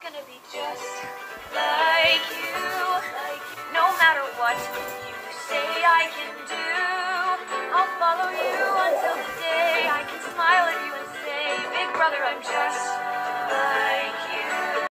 Gonna be just like you. No matter what you say I can do, I'll follow you.